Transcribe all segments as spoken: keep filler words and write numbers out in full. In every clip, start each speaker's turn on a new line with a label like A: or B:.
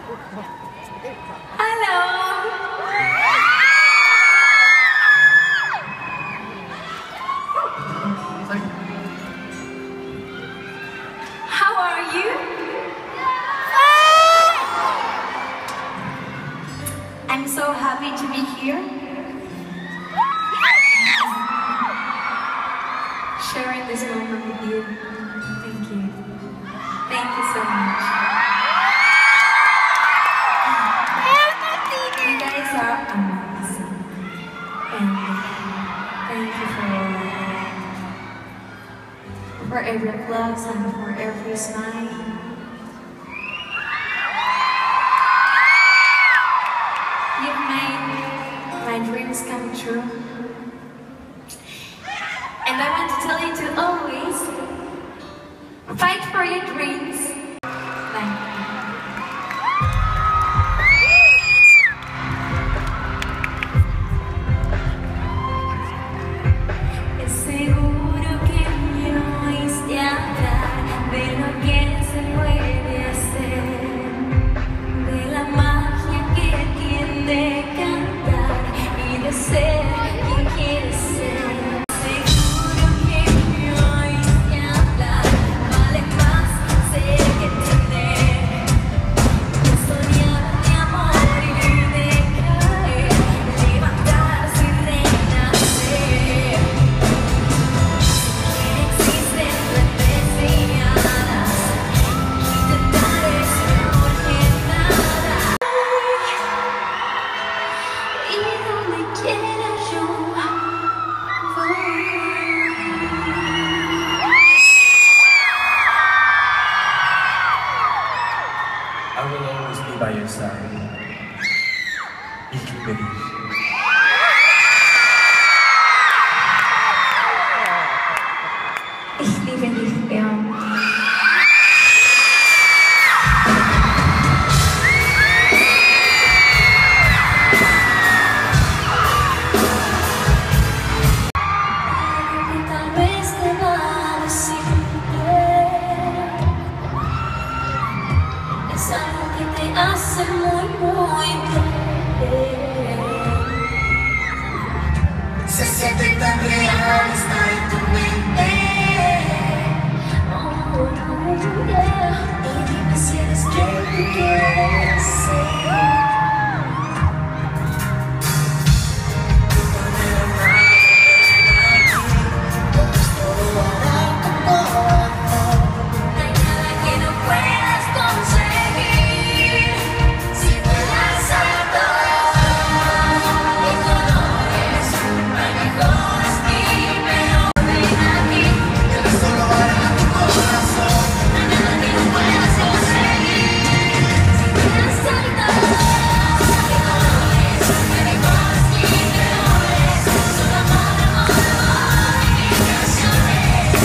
A: How are you? I'm so happy to be here, sharing this moment with you. Thank you. Thank you so much. You guys are amazing. And thank you for, for every applause and for every smile. You've made my dreams come true. And I want to tell you to always fight for your dreams. Thank you. Es seguro que me oíste hablar de lo que se puede hacer, de la magia que tiene cantar y de ser quien quieres ser. Seguro que me oíste hablar, vale más ser que tener, de soñar de amor y de caer, levantarse y renacer. Existen duendes y hadas, intentar es mejor que nada. Y donde quiera yo voy.
B: I will always be by your side. Ich liebe dich.
A: Ich liebe dich, Leon. Tal vez te va a decir es algo que te hace muy, muy bien.
C: Se siente tan real, está en tu mente.
A: Oh, yeah.
C: Y dime si eres quien tú quieres ser.
A: No hay nada que no puedas conseguir si vuelas alto y colores mejores y peor. Ven aquí,
C: Que no solo hará tu corazón.
A: no hay nada que no puedas conseguir si vuelas alto y colores mejores y peores. Solo amor, amor, amor y canciones.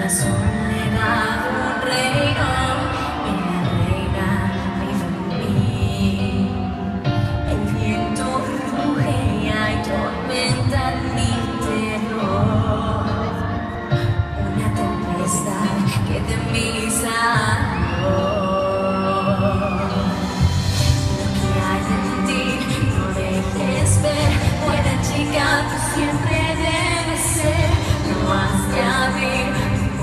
A: soledad un reino y la reina vive en mí. El viento ruge y hay tormenta en mi interior, una tempestad que de mí salió. Lo que hay en ti no dejes ver, buena chica tú siempre debes ser. No has de abrir tu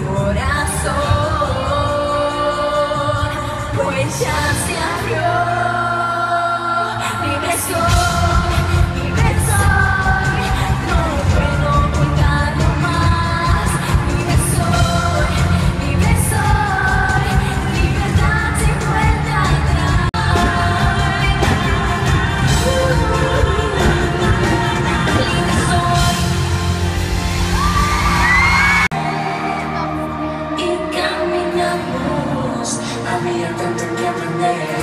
A: corazón, pues ya se abrió. Libre soy, libre soy, no puedo ocultarlo más. Libre soy, libre soy, libertad sin vuelta atrás. Libre soy. Y caminamos, había tanto que aprender.